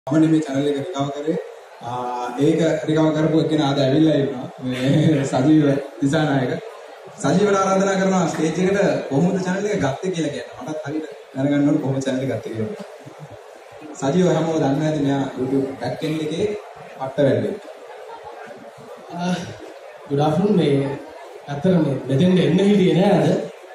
මම නෙමෙයි channel එක රිකවර් කරේ. ඒක රිකවර් කරපු එක්කෙනා ආද ඇවිල්ලා ඉන්නවා. මේ සජීව දිසානායක. සජීවට ආරාධනා කරනවා ස්ටේජ් එකට කොහොමද channel එක ගත්තේ කියලා කියන්න. මටත් හරියට දැනගන්න ඕනේ කොහොමද channel එක ගත්තේ කියලා. සජීව හැමෝම දන්නවා ඇති මෙයා YouTube back end එකේ පට්ට වැඩේ. good afternoon මේ අතරම මෙතෙන් එන්න හිටියේ නෑ අද.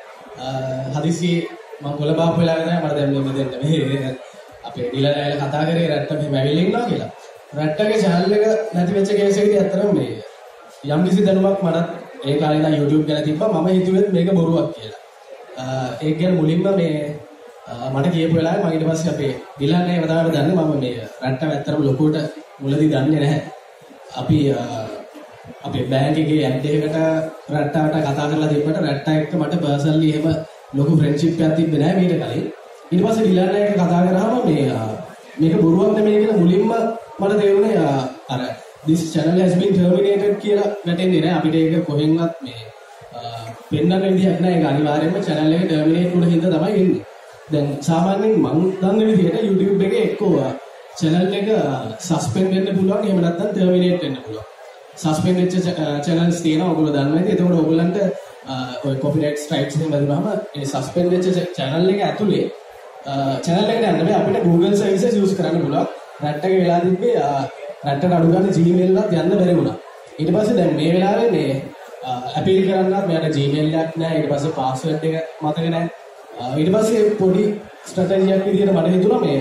හදිසි මම කොළඹ වෙලා නෑ මට දැන් මෙතෙන් මේ අපේ ඩීලර්ලා කතා කරේ රැට්ට මෙහෙම ඇවිල්ලා ඉන්නවා කියලා. රැට්ටගේ channel එක නැති වෙච්ච කේස් එකේදී අතරම මේ යම් කිසි දැනුමක් මටත් ඒ කාලේ ඉඳන් YouTube ගැන තිබ්බා. මම හිතුවෙත් මේක බොරුවක් කියලා. ඒක ගැන මුලින්ම මේ මට කියපු වෙලාවේ මම ඊට පස්සේ අපේ ඩීලර්ලා ඒව තමයි දන්නේ මම මේ රැට්ටම ඇත්තටම ලොකුවට මුලදී දන්නේ නැහැ. අපි අපේ බෑන්ක් එකේ ඇඩ් එකකට රැට්ටාට කතා කරලා තිබ්බට රැට්ටා එක්ක මට පර්සනලි එහෙම ලොකු ෆ්‍රෙන්ඩ්ෂිප් එකක් තිබ්බේ නැහැ මීට කලින්. ඊට පස්සේ ඩිලර්ලා එක්ක කතා කරාම මේක බොරුවක් නෙමෙයි කියලා මුලින්ම මට තේරුණේ අර this channel has been terminated කියලා වැටෙන්නේ නැහැ. අපිට ඒක කොහෙන්වත් මේ පෙන්නන්න විදිහක් නැහැ. ඒක අනිවාර්යයෙන්ම channel එක terminate වුණ හින්දා තමයි වෙන්නේ. දැන් සාමාන්‍යයෙන් මම දන්න විදිහට YouTube එකේ එක්කෝ channel එක suspend වෙන්න පුළුවන්. එහෙම නැත්නම් terminate වෙන්න පුළුවන්. suspend වෙච්ච channels තියෙනවා ඔයගොල්ලෝ දන්නවා ඉතින් එතකොට ඔයගොල්ලන්ට ඔය copyright strikes එහෙම වැදුනහම ඒ suspend වෙච්ච channel එක ඇතුලේ channel එකට යන්න බෑ අපිට Google services use කරන්න පුළුවන් රැට්ටක වෙලා තිබ්බේ රැට්ටට අඩු ගන්න Gmail එකත් යන්න බැරි වුණා ඊට පස්සේ දැන් මේ වෙලාවේ මේ appeal කරන්නත් මෙයාට Gmail එකක් නැහැ ඊට පස්සේ password එක මතක නැහැ ඊට පස්සේ පොඩි strategy එකක් විදිහට මට හිතුණා මේ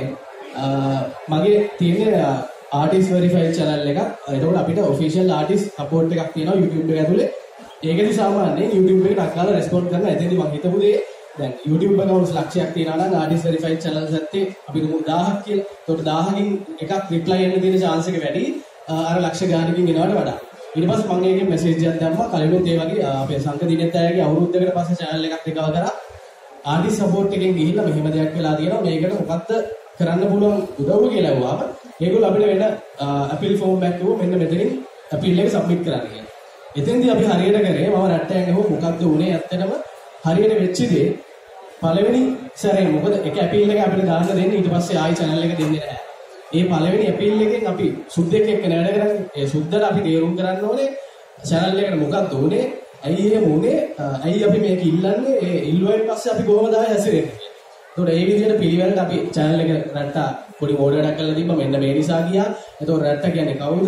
මගේ තියෙන artist verified channel එකක්. එතකොට අපිට official artist support එකක් තියෙනවා YouTube එක ඇතුලේ. ඒකෙදි සාමාන්‍යයෙන් YouTube එකට අක්කාලා respond කරන එතෙන්දි මම හිතපු දේ දැන් YouTube accounts ලක්ෂයක් තියෙනවා නම් artist verified channels ඇත්තේ අපි දුමු 1000ක් කියලා. එතකොට 1000කින් එකක් reply එන්න තියෙන chance එක වැඩි අර ලක්ෂ ගානකින් එනවට වඩා. ඊට පස්සේ මම ඒකේ message එකක් දැම්මා. කලිනුත් ඒ වගේ අපේ සංක දිනෙත් අයගේ අවුරුද්දකට පස්සේ channel එකක් recover කරා. artist support එකෙන් ගිහිල්ලා මෙහෙම දෙයක් වෙලා තියෙනවා. මේකට මොකක්ද කරන්න පුළුවන් උදව්ව කියලා වුණාම ඒගොල්ලෝ අපිට වෙන අපීල් ෆෝම් එකක් කිව්ව මෙන්න මෙතනින් අපීල් එක සබ්මිට් කරන්න කියලා. එතෙන්දී අපි හරියට කරේ මම රැට්ටයන් ගහුව මොකක්ද උනේ ඇත්තටම හරියට වෙච්ච දේ පළවෙනි සැරේ මොකද එක අපීල් එක අපිට දාන්න දෙන්නේ ඊට පස්සේ ආයි channel එක දෙන්නේ නැහැ. ඒ පළවෙනි අපීල් එකෙන් අපි සුද්දෙක් එක්ක වැඩ කරන්නේ. ඒ සුද්දට අපි තේරුම් කරන්න ඕනේ channel එකට මොකක්ද උනේ? ඇයි එහෙම උනේ? ඇයි අපි මේක ඉල්ලන්නේ? ඒ ඉල්ලුවෙන් පස්සේ අපි කොහොමද ආයි හැසිරෙන්නේ? එතකොට ඒ විදිහට පිළිවෙලට අපි channel එක රැට්ටා පොඩි මෝඩ් එකක් කරලා තිබ්බා මෙන්න මේ නිසා ගියා. එතකොට රැට්ටා කියන්නේ කවුද?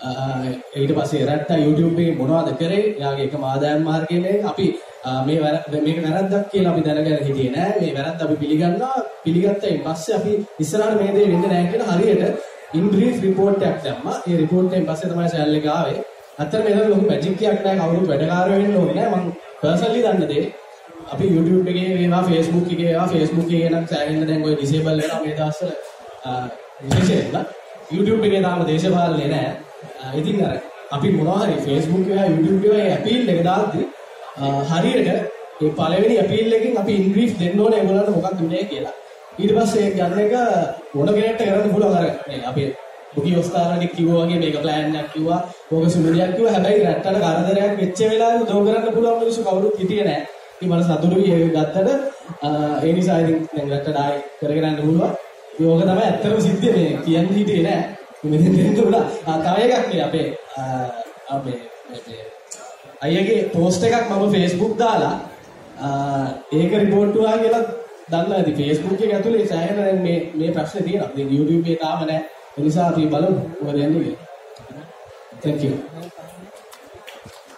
ඊට පස්සේ රැට්ටා YouTube එකේ මොනවද කරේ? එයාගේ එකම ආදායම් මාර්ගයේ අපි මේක වැරද්දක් කියලා අපි දැනගෙන හිටියේ නෑ. මේ වැරද්ද අපි පිළිගන්නවා. පිළිගත්තයින් පස්සේ අපි ඉස්සරහට මේ දේ වෙන්නේ නැහැ කියලා හරියට in brief report එකක් දැම්මා. ඒ report එකෙන් පස්සේ තමයි channel එක ආවේ. අතන මේක ලොකු magic එකක් නෑ. කවුරුත් වැඩකාරයෝ වෙන්න ඕනේ නෑ. මම personally දන්න දේ අපි YouTube එකේ වේවා Facebook එකේ වේවා Facebook එකේ නම් සෑහෙන්න දැන් ඔය disable වෙනවා මේ දවස්වල විශේෂයෙන්ම YouTube එකේ තාම දේශපාලනේ නැහැ. ඉතින් අර අපි මොනවා හරි Facebook එකේ YouTube එකේ appeal එක දාද්දි හරියට ඒ පළවෙනි appeal එකෙන් අපි in brief දෙන්න ඕනේ ඒගොල්ලන්ට මොකක්ද උනේ කියලා. ඊට පස්සේ ඒක ගන්න එක මොන කෙනෙක්ට කරන්න පුළුවන් අර මේ අපි බුකි ඔස්තාරණි කිව්වා වගේ මේක plan එකක් කිව්වා. ඕක සුළුදියක් කිව්වා. හැබැයි රැට්ටට කරදරයක් වෙච්ච වෙලාවේ උදව් කරන්න පුළුවන් මිනිස්සු කවුරුත් හිටියේ නැහැ. ඉතින් මම සතුටුයි ඒක ගත්තට ඒ නිසා ඉතින් දැන් රැට්ටට ආයි කරගෙන යන්න පුළුවන්. ඒක තමයි ඇත්තම සිද්ධිය මේ කියන්නේ හිටියේ නෑ. මෙතෙන් දෙන්න උනා. තව එකක් මේ අපේ අයියගේ post එකක් මම Facebook දාලා ඒක report වුණා කියලා දන්නවා. ඉතින් Facebook එක ඇතුලේ සෑහෙන දැන් මේ ප්‍රශ්නේ තියෙනවා. ඉතින් YouTube එකේ තාම නෑ. ඒ නිසා අපි බලමු මොකද යන්නේ කියලා. Thank you.